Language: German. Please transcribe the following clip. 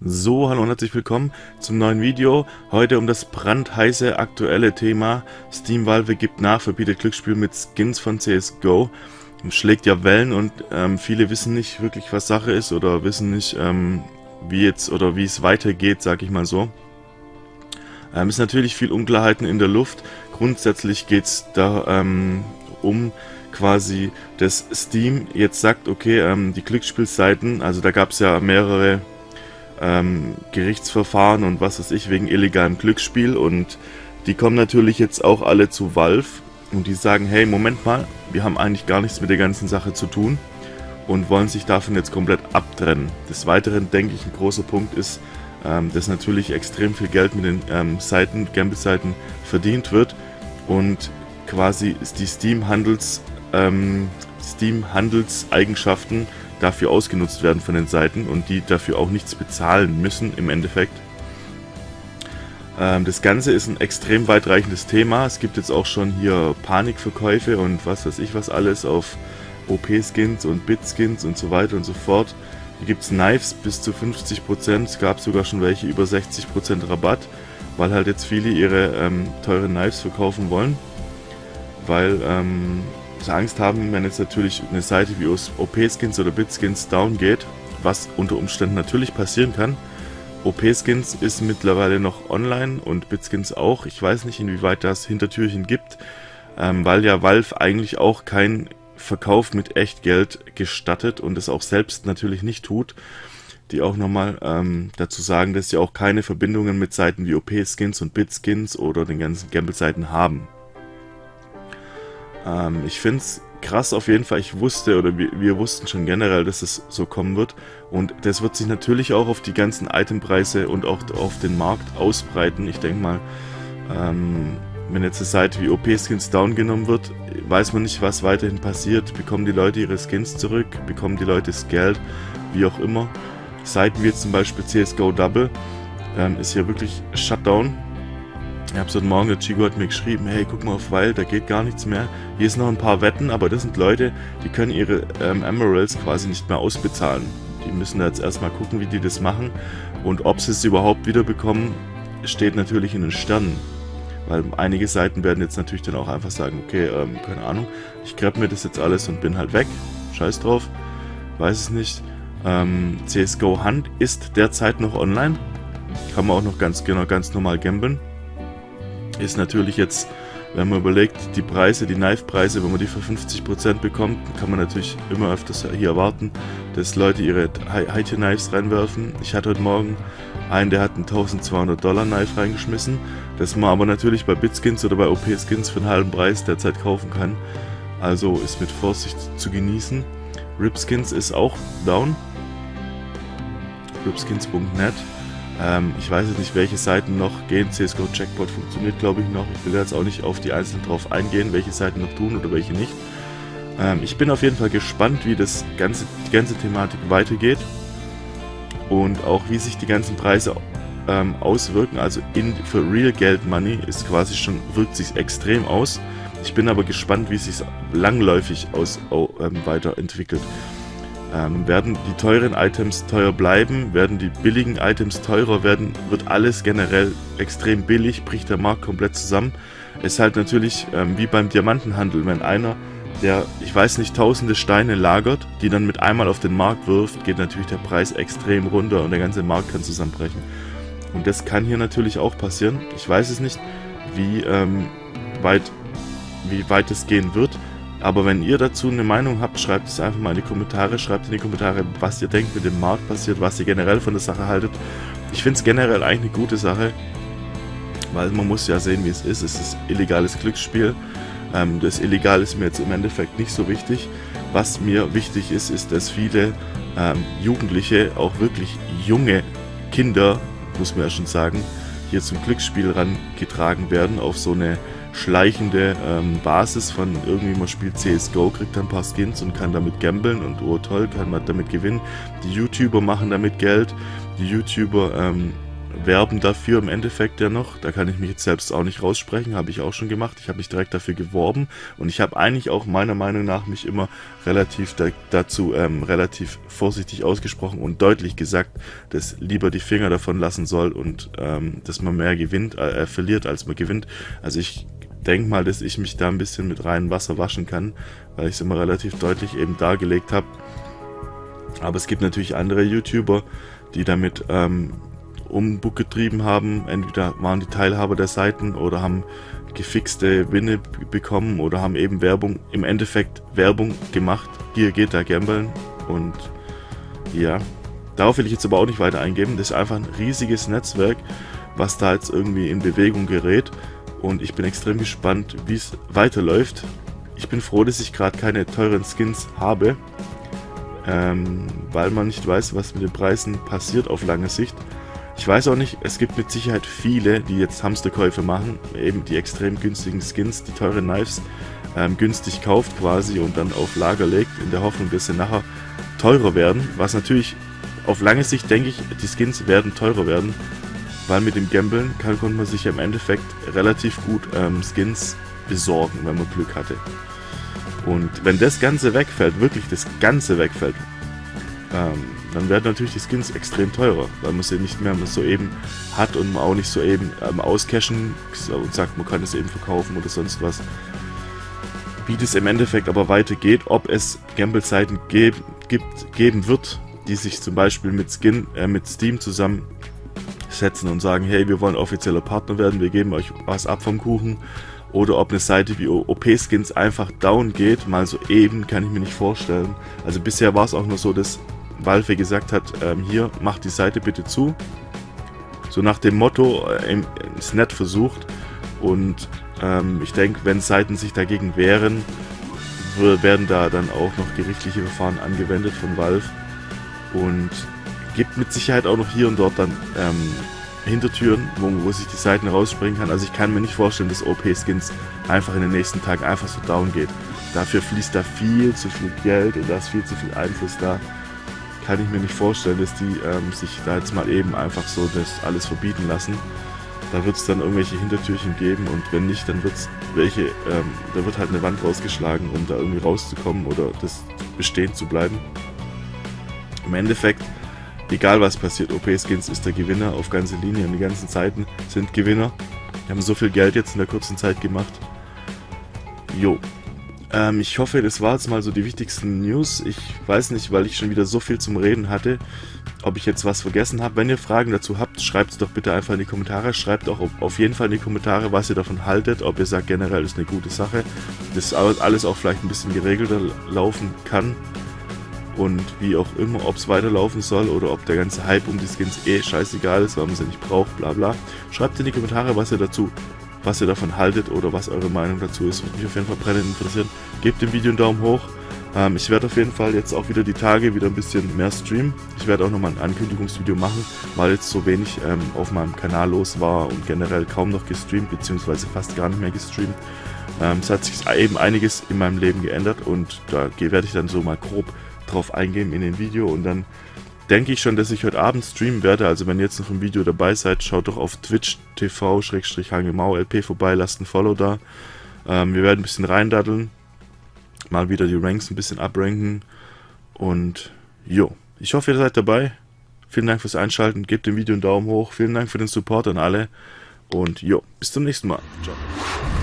So, hallo und herzlich willkommen zum neuen Video. Heute um das brandheiße aktuelle Thema Steam Valve gibt nach, verbietet Glücksspiel mit Skins von CSGO. Schlägt ja Wellen und viele wissen nicht wirklich, was Sache ist oder wissen nicht, wie es weitergeht, sag ich mal so. Es ist natürlich viel Unklarheiten in der Luft. Grundsätzlich geht es da um quasi, dass Steam jetzt sagt, okay, die Glücksspielseiten, also da gab es ja mehrere Gerichtsverfahren und was weiß ich, wegen illegalem Glücksspiel, und die kommen natürlich jetzt auch alle zu Valve und die sagen, hey, Moment mal, wir haben eigentlich gar nichts mit der ganzen Sache zu tun und wollen sich davon jetzt komplett abtrennen. Des Weiteren denke ich, ein großer Punkt ist, dass natürlich extrem viel Geld mit den Gamble-Seiten verdient wird und quasi ist die Steam-Handelseigenschaften dafür ausgenutzt werden von den Seiten und die dafür auch nichts bezahlen müssen im Endeffekt. Das Ganze ist ein extrem weitreichendes Thema. Es gibt jetzt auch schon hier Panikverkäufe und was weiß ich was alles auf OP-Skins und Bit-Skins und so weiter und so fort. Hier gibt es Knives bis zu 50%, es gab sogar schon welche über 60% Rabatt, weil halt jetzt viele ihre teuren Knives verkaufen wollen, weil sie Angst haben, wenn jetzt natürlich eine Seite wie OP-Skins oder Bit-Skins down geht, was unter Umständen natürlich passieren kann. OP-Skins ist mittlerweile noch online und Bit-Skins auch. Ich weiß nicht, inwieweit das Hintertürchen gibt, weil ja Valve eigentlich auch keinen Verkauf mit Echtgeld gestattet und es auch selbst natürlich nicht tut. Die auch nochmal dazu sagen, dass sie auch keine Verbindungen mit Seiten wie OP-Skins und Bit-Skins oder den ganzen Gamble-Seiten haben. Ich finde es krass auf jeden Fall. Ich wusste, oder wir wussten schon generell, dass es so kommen wird. Und das wird sich natürlich auch auf die ganzen Itempreise und auch auf den Markt ausbreiten. Ich denke mal, wenn jetzt eine Seite wie OP-Skins down genommen wird, weiß man nicht, was weiterhin passiert. Bekommen die Leute ihre Skins zurück? Bekommen die Leute das Geld? Wie auch immer. Seiten wie jetzt zum Beispiel CSGO Double ist hier wirklich Shutdown. Ich habe so heute Morgen, der Chico hat mir geschrieben, hey, guck mal auf Wild, da geht gar nichts mehr. Hier ist noch ein paar Wetten, aber das sind Leute, die können ihre Emeralds quasi nicht mehr ausbezahlen. Die müssen da jetzt erstmal gucken, wie die das machen. Und ob sie es überhaupt wieder bekommen, steht natürlich in den Sternen. Weil einige Seiten werden jetzt natürlich dann auch einfach sagen, okay, keine Ahnung, ich grab mir das jetzt alles und bin halt weg. Scheiß drauf, weiß es nicht. CSGO Hunt ist derzeit noch online. Kann man auch noch ganz normal gamblen. Ist natürlich jetzt, wenn man überlegt, die Preise, die Knife-Preise, wenn man die für 50% bekommt, kann man natürlich immer öfters hier erwarten, dass Leute ihre High-Tier-Knives reinwerfen. Ich hatte heute Morgen einen, der hat einen $1200 Knife reingeschmissen, das man aber natürlich bei Bitskins oder bei OP-Skins für einen halben Preis derzeit kaufen kann. Also ist mit Vorsicht zu genießen. Ripskins ist auch down. Ripskins.net. Ich weiß jetzt nicht, welche Seiten noch gehen. CSGO Jackpot funktioniert, glaube ich, noch. Ich will jetzt auch nicht auf die einzelnen drauf eingehen, welche Seiten noch tun oder welche nicht. Ich bin auf jeden Fall gespannt, wie die ganze Thematik weitergeht und auch wie sich die ganzen Preise auswirken. Also für Real Geld Money ist quasi schon, wirkt sich extrem aus. Ich bin aber gespannt, wie es sich langläufig weiterentwickelt. Werden die teuren Items teuer bleiben? Werden die billigen Items teurer werden? Wird alles generell extrem billig? Bricht der Markt komplett zusammen? Es ist halt natürlich wie beim Diamantenhandel, wenn einer, der, ich weiß nicht, tausende Steine lagert, die dann mit einmal auf den Markt wirft, geht natürlich der Preis extrem runter und der ganze Markt kann zusammenbrechen. Und das kann hier natürlich auch passieren. Ich weiß es nicht, wie weit es gehen wird. Aber wenn ihr dazu eine Meinung habt, schreibt es einfach mal in die Kommentare. Schreibt in die Kommentare, was ihr denkt, mit dem Markt passiert, was ihr generell von der Sache haltet. Ich finde es generell eigentlich eine gute Sache, weil man muss ja sehen, wie es ist. Es ist illegales Glücksspiel. Das Illegal ist mir jetzt im Endeffekt nicht so wichtig. Was mir wichtig ist, ist, dass viele Jugendliche, auch wirklich junge Kinder, muss man ja schon sagen, hier zum Glücksspiel rangetragen werden, auf so eine schleichende Basis von irgendwie, man spielt CSGO, kriegt dann ein paar Skins und kann damit gamblen und oh toll, kann man damit gewinnen. Die YouTuber machen damit Geld, die YouTuber werben dafür im Endeffekt ja noch. Da kann ich mich jetzt selbst auch nicht raussprechen, habe ich auch schon gemacht. Ich habe nicht direkt dafür geworben und ich habe eigentlich auch meiner Meinung nach mich immer relativ dazu relativ vorsichtig ausgesprochen und deutlich gesagt, dass lieber die Finger davon lassen soll und dass man mehr verliert, als man gewinnt. Also ich denke mal, dass ich mich da ein bisschen mit reinem Wasser waschen kann, weil ich es immer relativ deutlich eben dargelegt habe. Aber es gibt natürlich andere YouTuber, die damit Umbug getrieben haben. Entweder waren die Teilhaber der Seiten oder haben gefixte Winne bekommen oder haben eben im Endeffekt Werbung gemacht. Hier geht da gambeln. Und ja, darauf will ich jetzt aber auch nicht weiter eingehen. Das ist einfach ein riesiges Netzwerk, was da jetzt irgendwie in Bewegung gerät. Und ich bin extrem gespannt, wie es weiterläuft. Ich bin froh, dass ich gerade keine teuren Skins habe, weil man nicht weiß, was mit den Preisen passiert auf lange Sicht. Ich weiß auch nicht, es gibt mit Sicherheit viele, die jetzt Hamsterkäufe machen, eben die extrem günstigen Skins, die teuren Knives günstig kauft quasi und dann auf Lager legt, in der Hoffnung, dass sie nachher teurer werden. Was natürlich auf lange Sicht, denke ich, die Skins werden teurer werden, weil mit dem Gambeln konnte man sich im Endeffekt relativ gut Skins besorgen, wenn man Glück hatte. Und wenn das Ganze wegfällt, wirklich das Ganze wegfällt, dann werden natürlich die Skins extrem teurer, weil man sie nicht mehr so eben hat und man auch nicht so eben auscashen und sagt, man kann es eben verkaufen oder sonst was. Wie das im Endeffekt aber weitergeht, ob es Gamble-Seiten geben wird, die sich zum Beispiel mit Steam zusammensetzen und sagen, hey, wir wollen offizieller Partner werden, wir geben euch was ab vom Kuchen. Oder ob eine Seite wie OP-Skins einfach down geht, mal so eben, kann ich mir nicht vorstellen. Also bisher war es auch nur so, dass Valve gesagt hat, hier, macht die Seite bitte zu. So nach dem Motto, ist nett versucht. Und ich denke, wenn Seiten sich dagegen wehren, werden da dann auch noch gerichtliche Verfahren angewendet von Valve. Und gibt mit Sicherheit auch noch hier und dort dann Hintertüren, wo sich die Seiten rausspringen kann. Also ich kann mir nicht vorstellen, dass OP-Skins einfach in den nächsten Tagen einfach so down geht. Dafür fließt da viel zu viel Geld und da ist viel zu viel Einfluss da. Kann ich mir nicht vorstellen, dass die sich da jetzt mal eben einfach so das alles verbieten lassen. Da wird es dann irgendwelche Hintertürchen geben und wenn nicht, dann wird es da wird halt eine Wand rausgeschlagen, um da irgendwie rauszukommen oder das bestehen zu bleiben. Im Endeffekt, egal was passiert, OP-Skins ist der Gewinner auf ganze Linie und die ganzen Seiten sind Gewinner. Die haben so viel Geld jetzt in der kurzen Zeit gemacht. Jo. Ich hoffe, das war jetzt mal so die wichtigsten News. Ich weiß nicht, weil ich schon wieder so viel zum Reden hatte, ob ich jetzt was vergessen habe. Wenn ihr Fragen dazu habt, schreibt es doch bitte einfach in die Kommentare. Schreibt auch auf jeden Fall in die Kommentare, was ihr davon haltet. Ob ihr sagt, generell ist eine gute Sache. Dass alles auch vielleicht ein bisschen geregelter laufen kann. Und wie auch immer, ob es weiterlaufen soll oder ob der ganze Hype um die Skins scheißegal ist, weil man sie nicht braucht, bla bla. Schreibt in die Kommentare, was ihr davon haltet oder was eure Meinung dazu ist. Würde mich auf jeden Fall brennend interessieren. Gebt dem Video einen Daumen hoch. Ich werde auf jeden Fall jetzt auch wieder die Tage wieder ein bisschen mehr streamen. Ich werde auch nochmal ein Ankündigungsvideo machen, weil jetzt so wenig auf meinem Kanal los war und generell kaum noch gestreamt, beziehungsweise fast gar nicht mehr gestreamt. Es hat sich eben einiges in meinem Leben geändert und da werde ich dann so mal grob drauf eingehen in dem Video und dann denke ich schon, dass ich heute Abend streamen werde. Also wenn ihr jetzt noch im Video dabei seid, schaut doch auf Twitch TV/HGMauLP vorbei, lasst ein Follow da. Wir werden ein bisschen reindaddeln, mal wieder die Ranks ein bisschen abranken und jo, ich hoffe ihr seid dabei. Vielen Dank fürs Einschalten, gebt dem Video einen Daumen hoch, vielen Dank für den Support an alle und jo, bis zum nächsten Mal. Ciao.